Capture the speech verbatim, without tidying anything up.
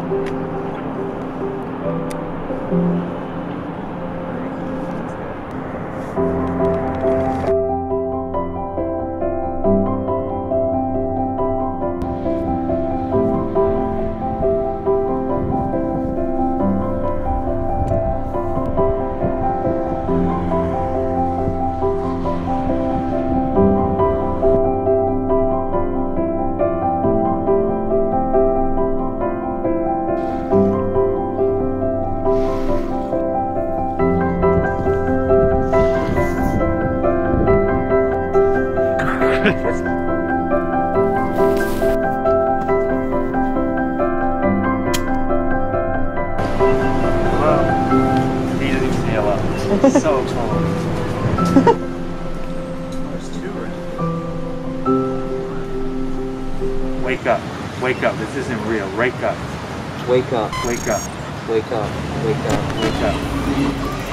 It's so cold. There's two right. Wake up. Wake up. This isn't real. Wake up. Wake up. Wake up. Wake up. Wake up. Wake up.